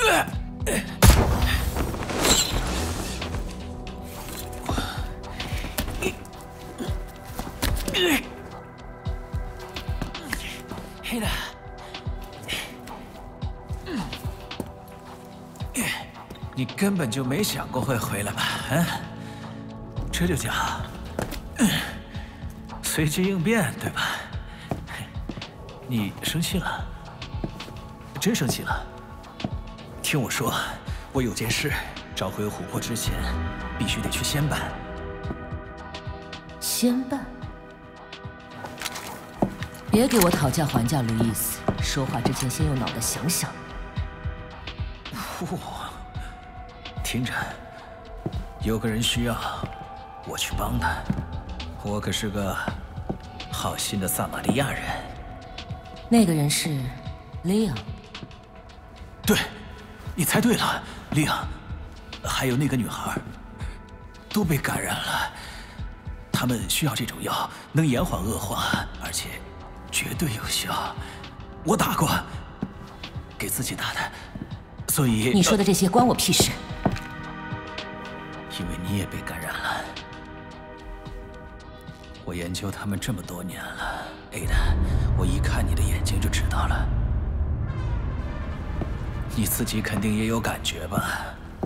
黑的，你根本就没想过会回来吧？啊，这就叫随机应变，对吧？你生气了？真生气了？听我说，我有件事，召回琥珀之前，必须得去先办。 先办？别给我讨价还价，路易斯。说话之前先用脑袋想想。 听着，有个人需要我去帮他，我可是个好心的撒玛利亚人。 那个人是利昂。 对，你猜对了，利昂，还有那个女孩，都被感染了。他们需要这种药，能延缓恶化，而且绝对有效。我打过，给自己打的，所以你说的这些关我屁事。 因为你也被感染了。我研究他们这么多年了 ，Ada， 我一看你的眼睛就知道了。你自己肯定也有感觉吧？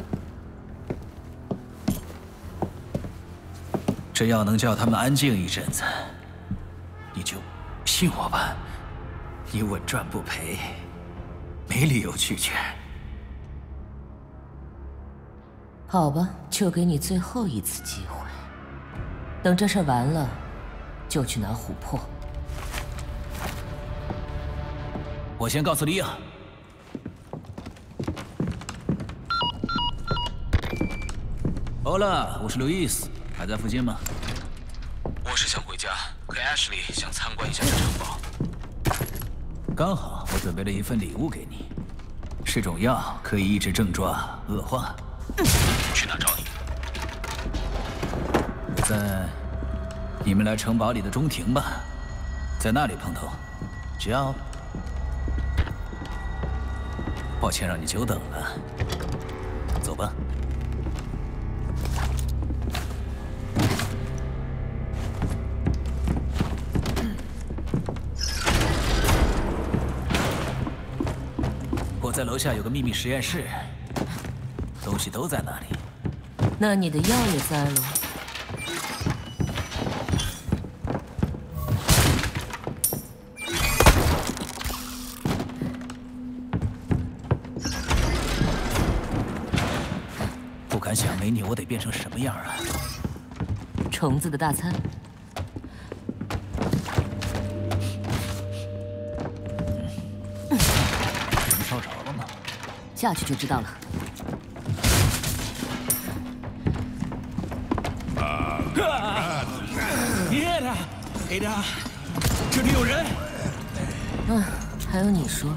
这药能叫他们安静一阵子，你就信我吧。你稳赚不赔，没理由拒绝。 好吧，就给你最后一次机会。等这事儿完了，就去拿琥珀。 我先告诉利亚。Hola， 我是路易斯，还在附近吗？ 我是想回家，可 Ashley 想参观一下这城堡。 刚好我准备了一份礼物给你，是种药，可以抑制症状恶化。 去哪找你？ 在你们来城堡里的中庭吧，在那里碰头。叫。抱歉让你久等了，走吧。我在楼下有个秘密实验室，东西都在那里。 那你的药也在了。 不敢想没你我得变成什么样啊！ 虫子的大餐。 人烧着了吗？ 下去就知道了。 Ada，这里有人。 还有你说。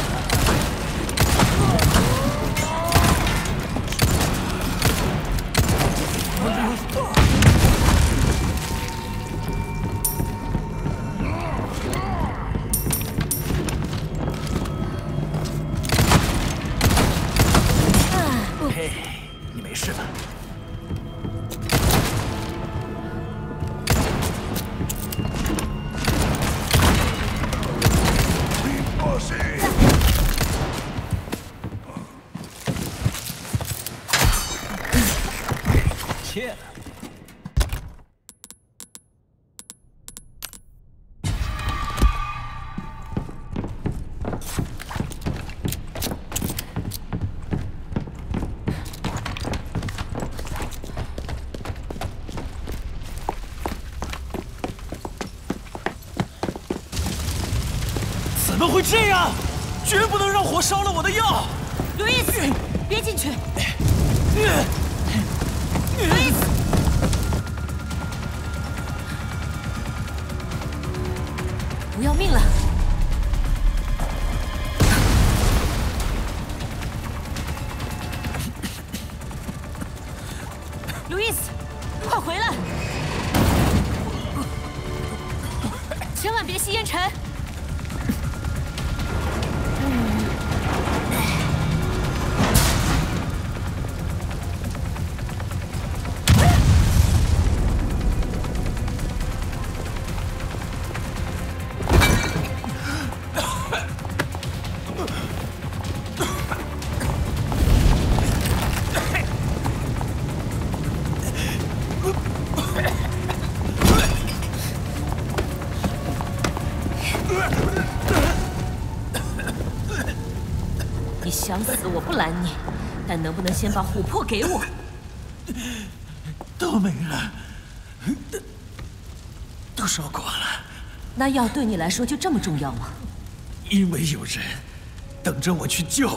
嘿，你没事吧？切了。怎么会这样？绝不能让火烧了我的药！ 路易斯，别进去！路易斯，不要命了！路易斯，快回来！千万别吸烟尘！ 想死我不拦你，但能不能先把琥珀给我？ 都没了，都烧光了。 那药对你来说就这么重要吗？ 因为有人等着我去救，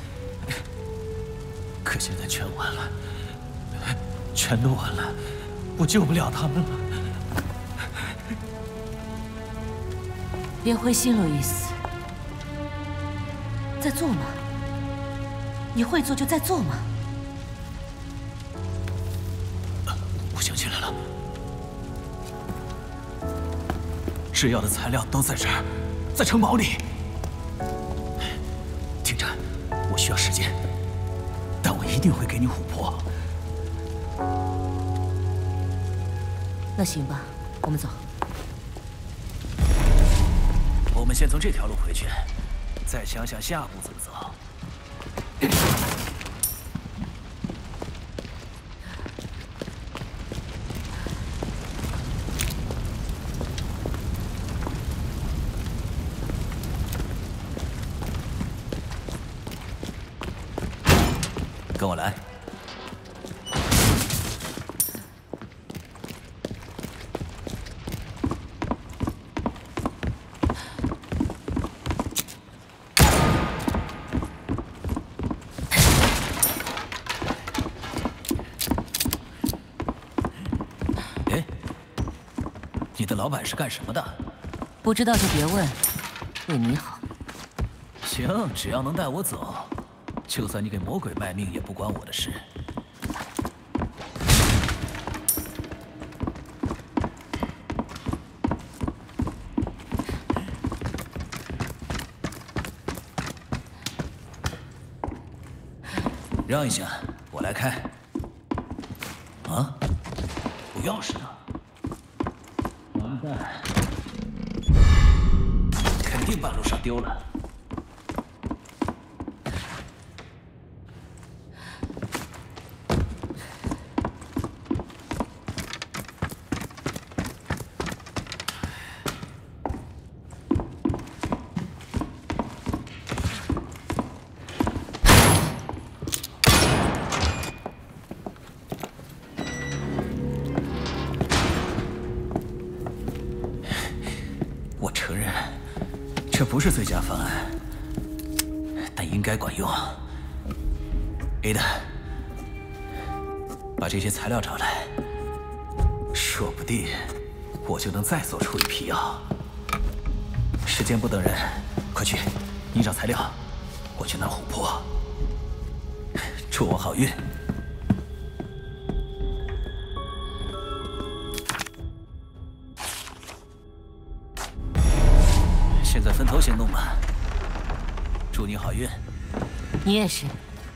可现在全完了，全都完了，我救不了他们了。 别灰心，路易斯，再做嘛。你会做就再做嘛。 我想起来了，制药的材料都在这儿，在城堡里。听着，我需要时间，但我一定会给你琥珀。 那行吧，我们走。 我们先从这条路回去，再想想下步怎么走。跟我来。哎，你的老板是干什么的？ 不知道就别问，为你好。 行，只要能带我走。就算你给魔鬼卖命，也不关我的事。让一下，我来开。啊，我钥匙呢？完蛋，肯定半路上丢了。这不是最佳方案，但应该管用。Ada，把这些材料找来，说不定我就能再做出一批药。时间不等人，快去！你找材料，我去拿琥珀。祝我好运。现在分头行动吧。祝你好运。 你也是。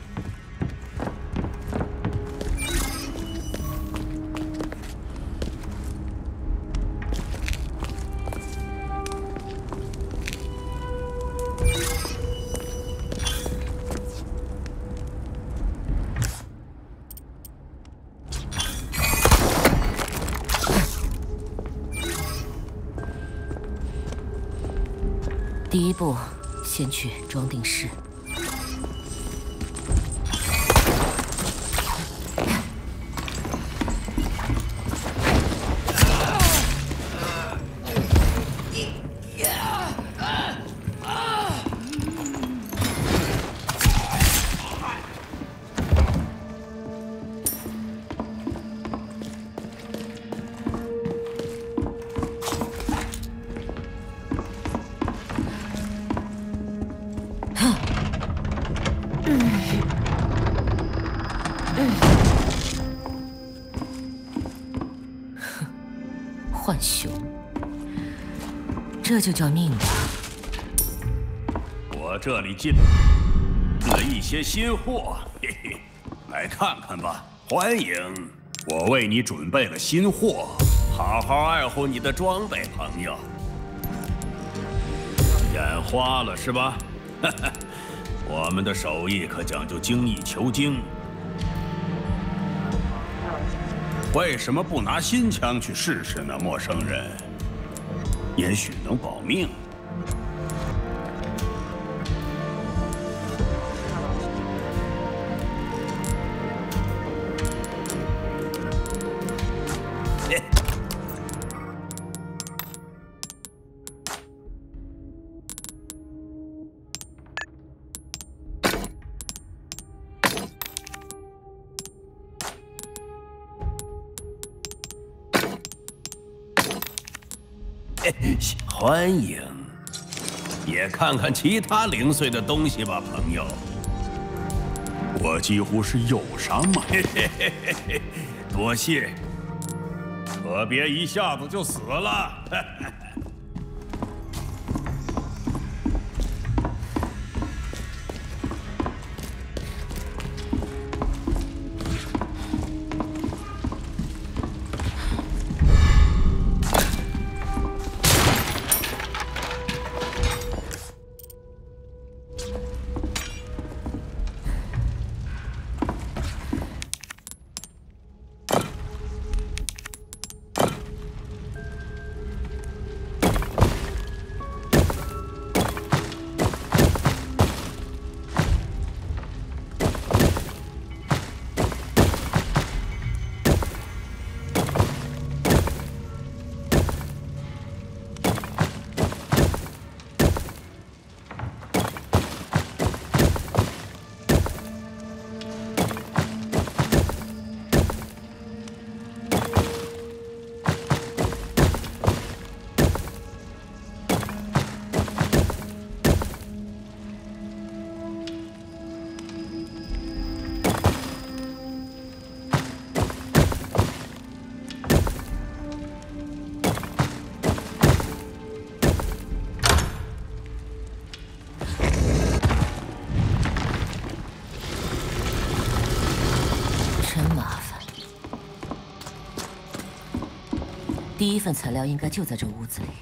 第一步，先去装订室。浣熊，这就叫命吧？ 我这里进了一些新货，嘿嘿，来看看吧。欢迎，我为你准备了新货，好好爱护你的装备，朋友。眼花了是吧？我们的手艺可讲究精益求精。为什么不拿新枪去试试呢，陌生人？也许能保命。 欢迎，也看看其他零碎的东西吧，朋友。我几乎是有伤嘛。多谢，可别一下子就死了。 第一份材料应该就在这屋子里。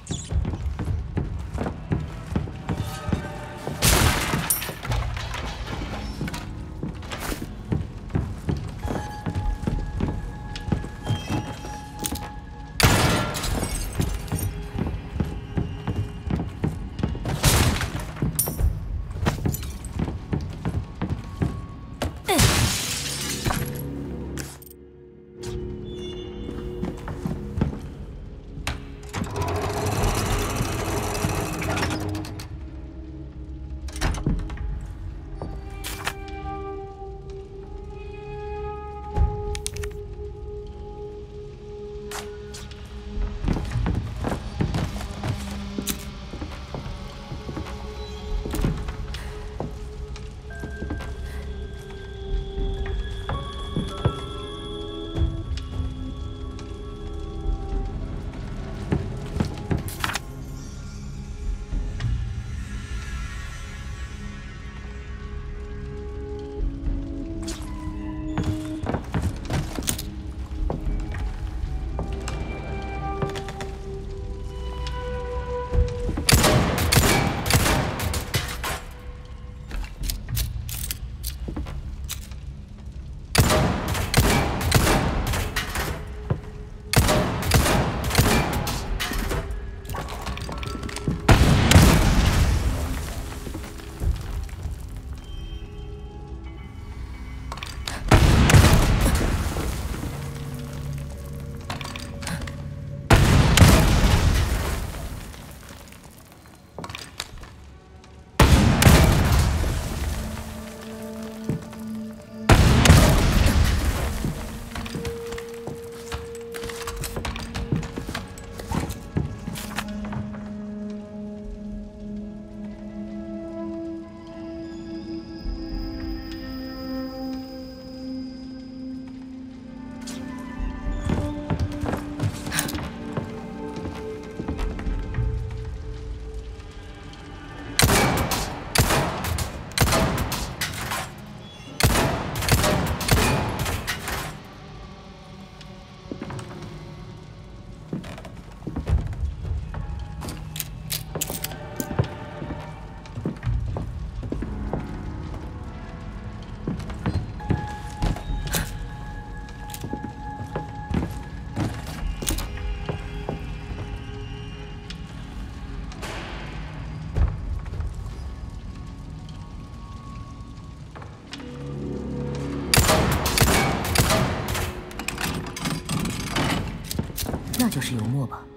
那就是油墨吧。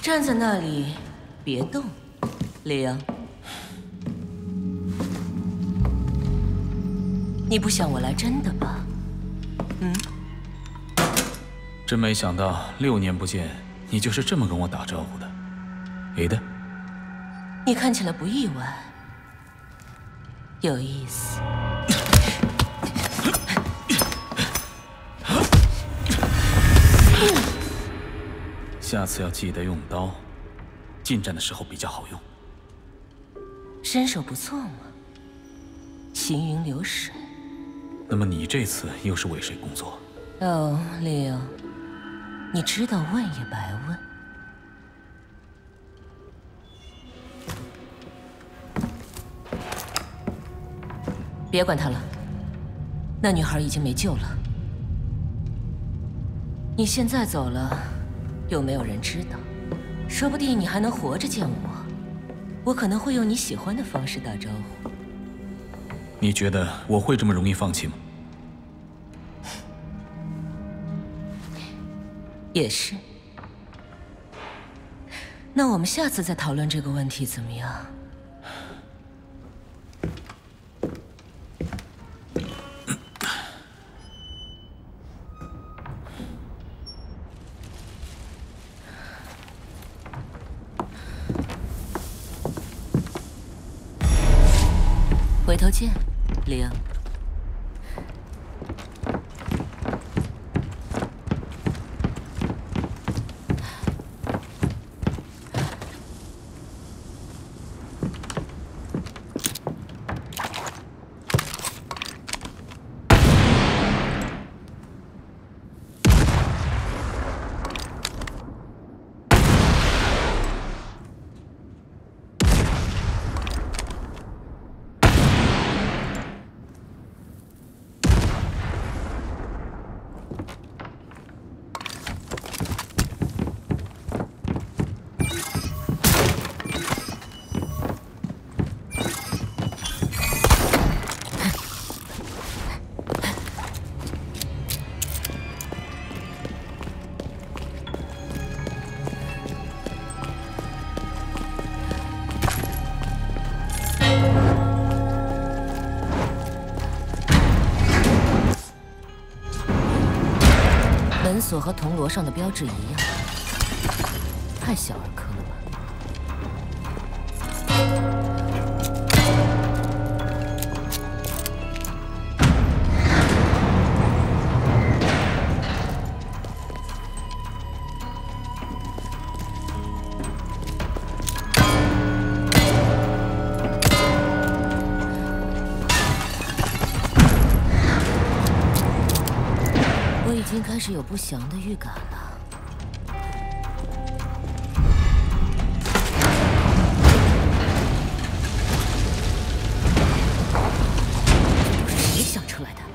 站在那里，别动，李阳。你不想我来真的吧？嗯。 真没想到6年不见，你就是这么跟我打招呼的。Ada， 你看起来不意外，有意思。 下次要记得用刀，近战的时候比较好用。 身手不错嘛，行云流水。 那么你这次又是为谁工作？ 哦，李阳，你知道问也白问。别管她了，那女孩已经没救了。你现在走了，又没有人知道，说不定你还能活着见我。我可能会用你喜欢的方式打招呼。 你觉得我会这么容易放弃吗？ 也是。那我们下次再讨论这个问题怎么样？回头见，李阳。门锁和铜锣上的标志一样，太小儿科了吧？已经开始有不祥的预感了。都是谁想出来的？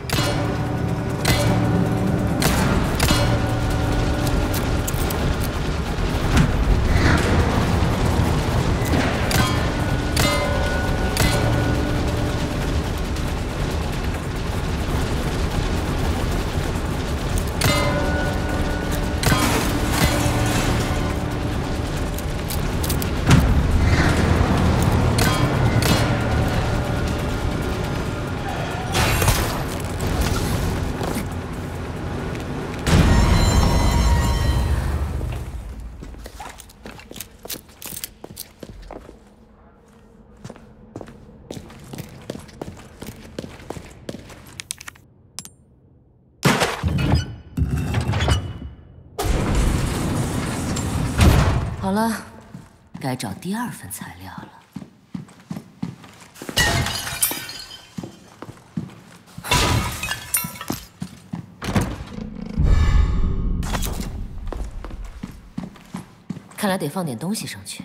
好了，该找第2份材料了。看来得放点东西上去。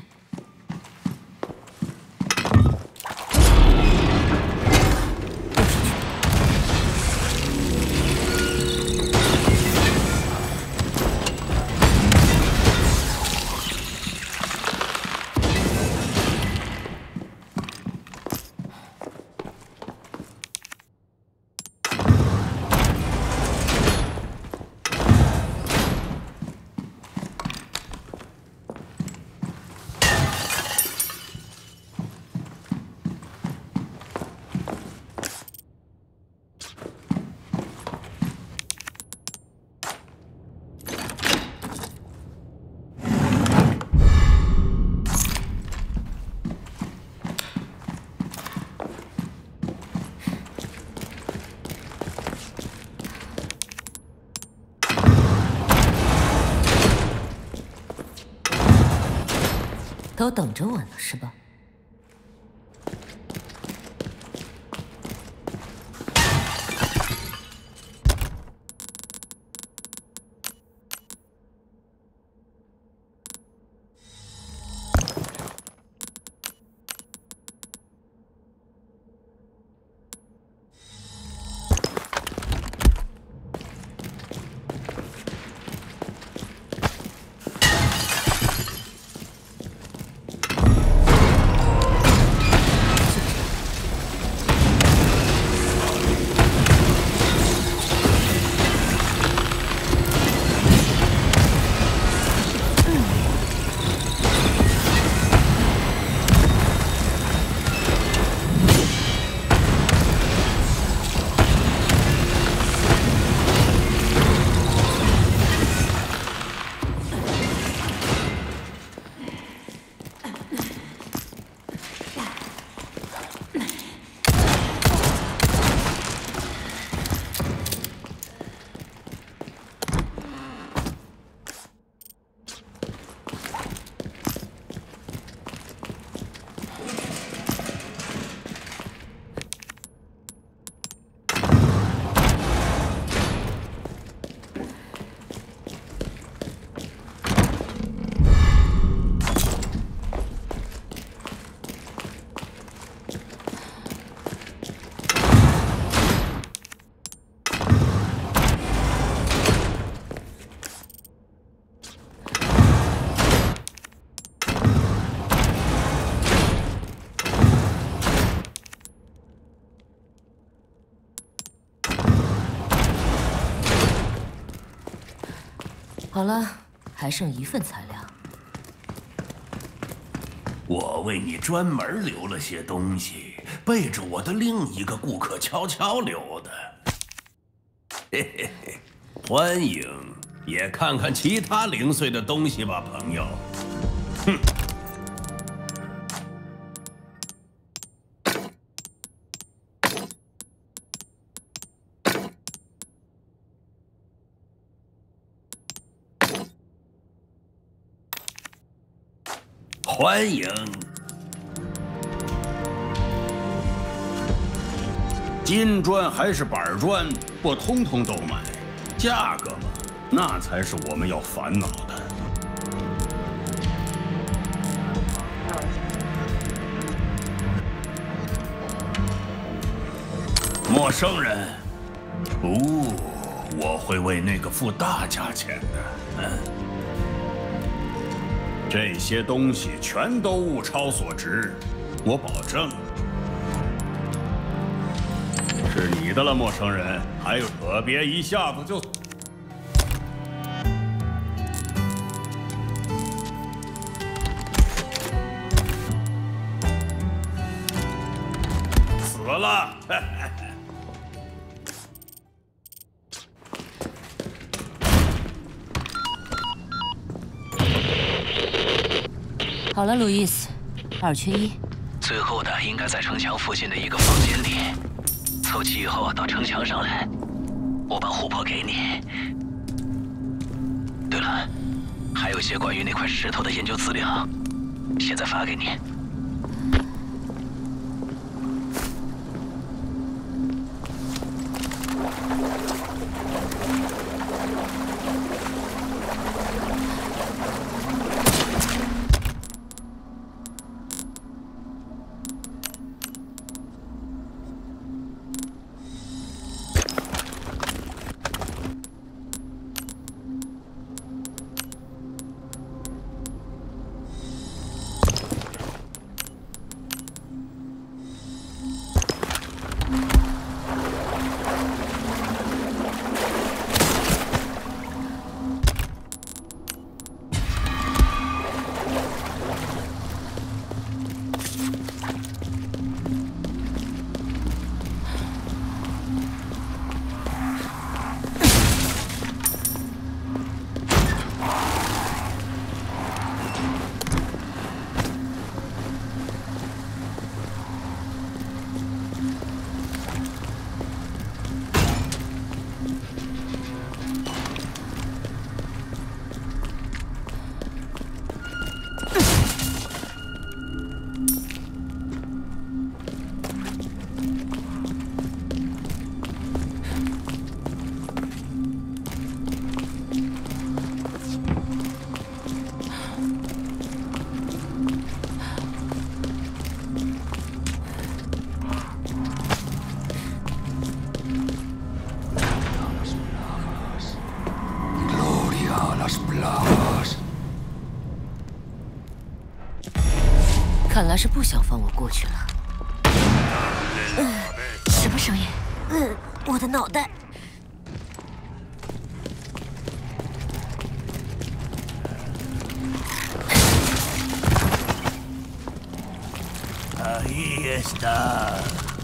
都等着我呢，是吧？好了，还剩1份材料。 我为你专门留了些东西，背着我的另一个顾客悄悄留的。嘿嘿嘿，欢迎，也看看其他零碎的东西吧，朋友。哼。 欢迎，金砖还是板砖，我通通都买。价格嘛，那才是我们要烦恼的。陌生人，哦，我会为那个付大价钱的。这些东西全都物超所值，我保证是你的了，陌生人。还有，可别一下子就死了。 好了，路易斯，2缺1。 最后的应该在城墙附近的一个房间里。凑齐以后到城墙上来，我把琥珀给你。对了，还有一些关于那块石头的研究资料，现在发给你。 看来是不想放我过去了。什么声音？我的脑袋。 Ahí está。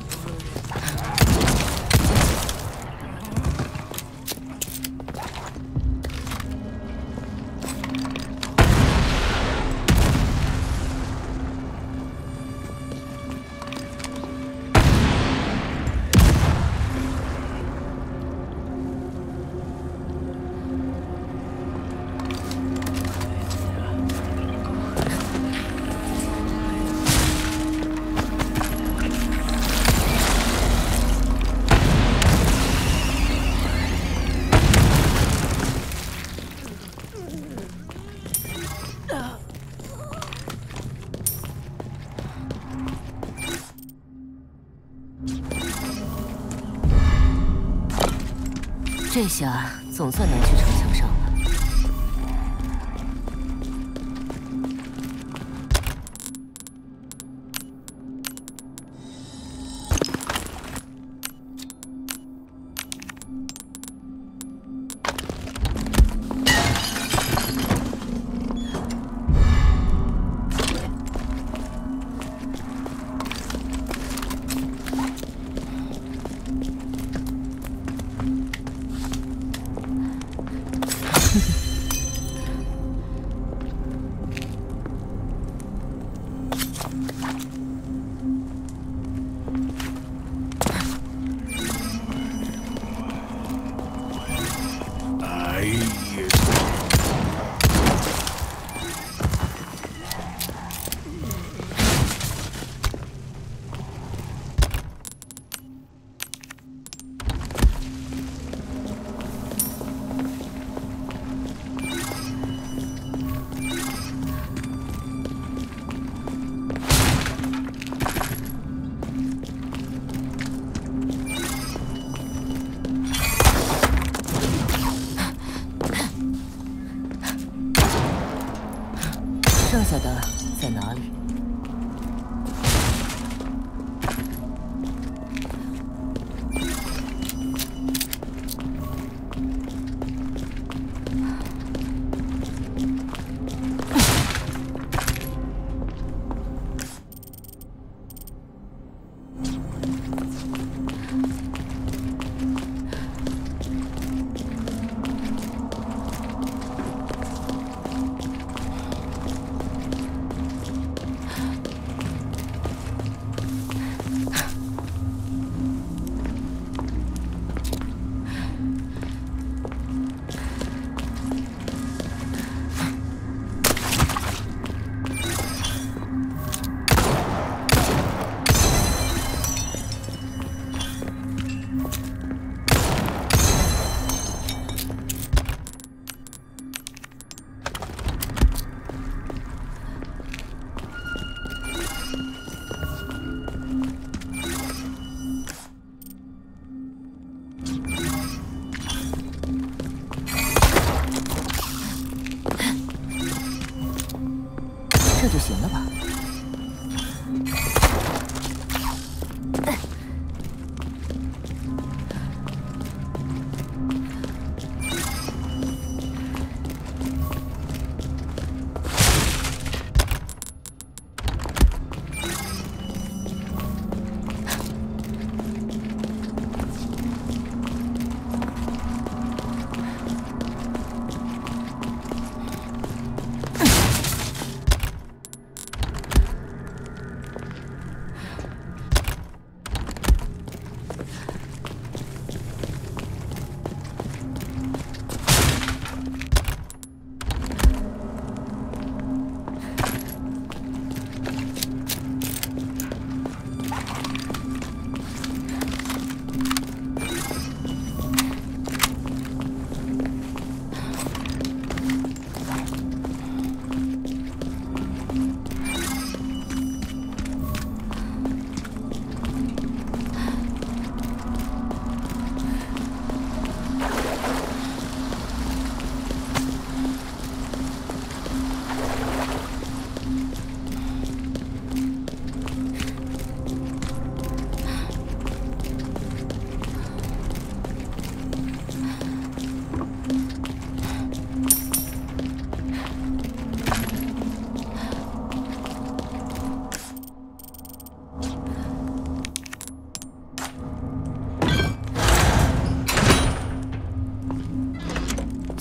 这下总算能去城墙上了。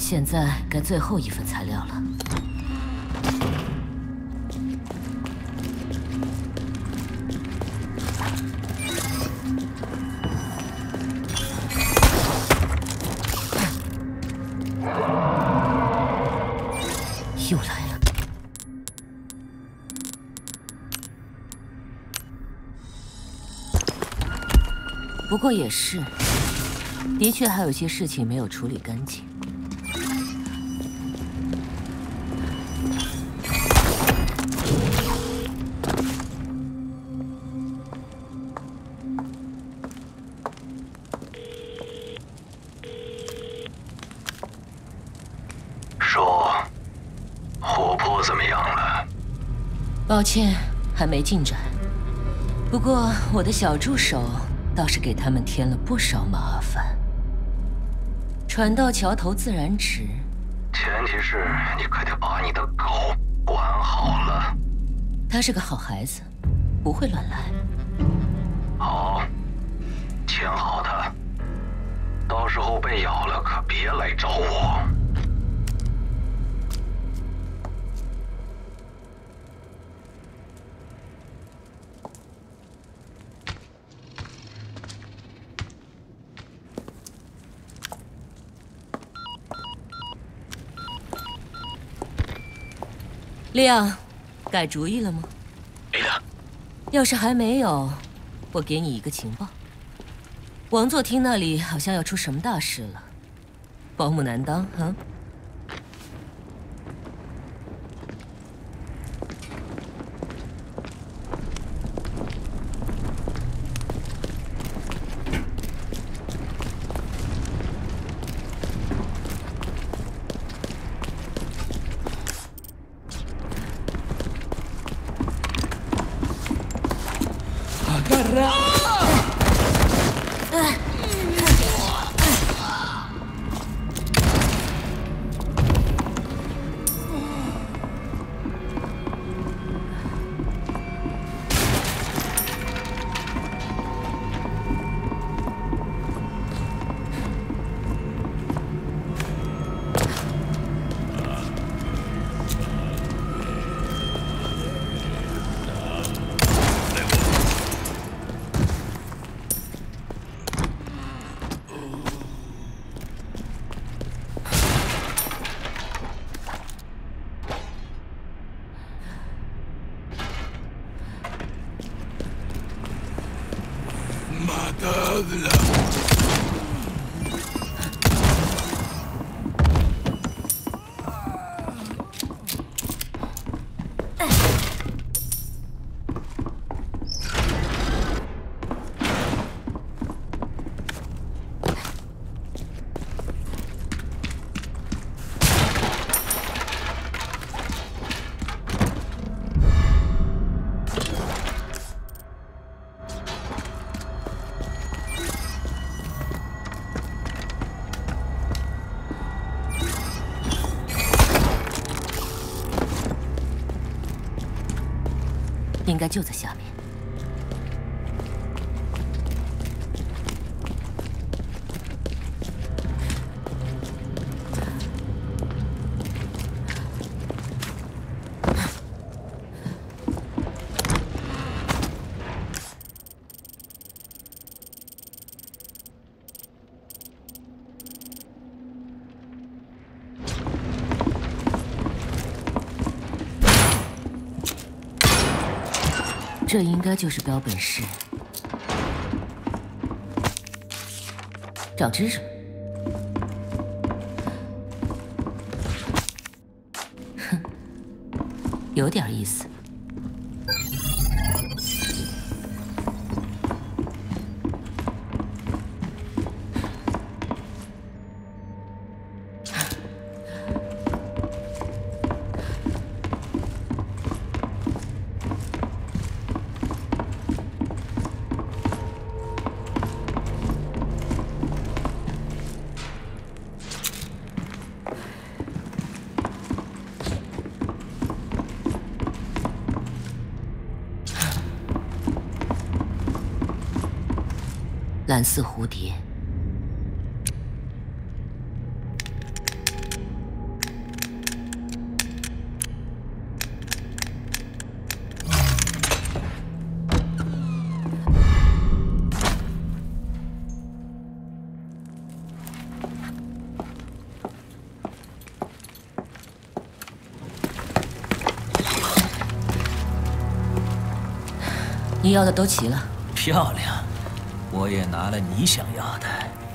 现在该最后一份材料了。又来了。不过也是，的确还有些事情没有处理干净。抱歉，还没进展。不过我的小助手倒是给他们添了不少麻烦。船到桥头自然直， 前提是你可得把你的狗管好了。 他是个好孩子，不会乱来。 好，牵好他，到时候被咬了可别来找我。 亮，改主意了吗？ 没的。 要是还没有，我给你一个情报。王座厅那里好像要出什么大事了，保姆难当啊！应该就在下面。这应该就是标本室。长知识。哼，有点意思。蓝色蝴蝶， 你要的都齐了。 漂亮，我也拿了你想要的。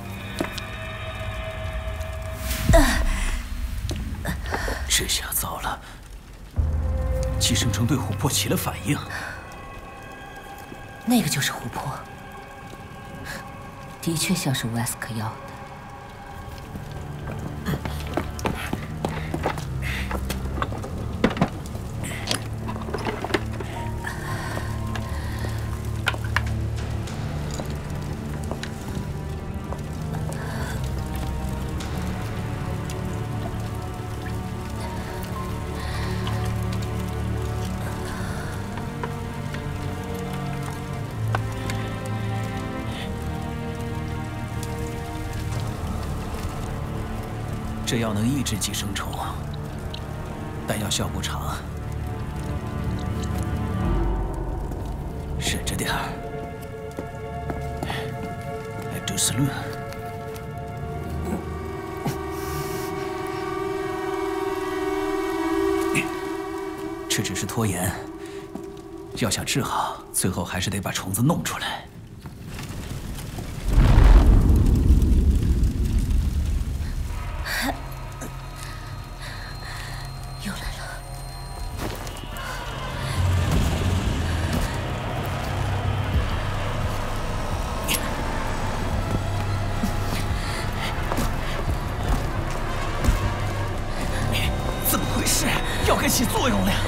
这下糟了，寄生虫对琥珀起了反应。 那个就是琥珀，的确像是威斯克要的。 这药能抑制寄生虫，但药效不长，忍着点儿。杜斯论，这只是拖延，要想治好，最后还是得把虫子弄出来。药该起作用了呀！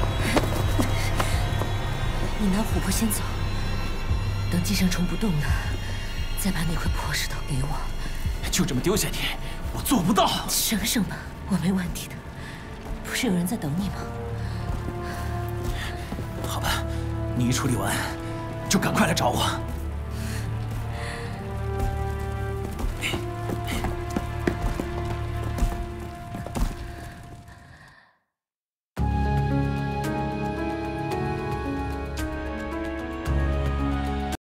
你拿琥珀先走，等寄生虫不动了，再把那块破石头给我。 就这么丢下你，我做不到。 省省吧，我没问题的。不是有人在等你吗？ 好吧，你一处理完，就赶快来找我。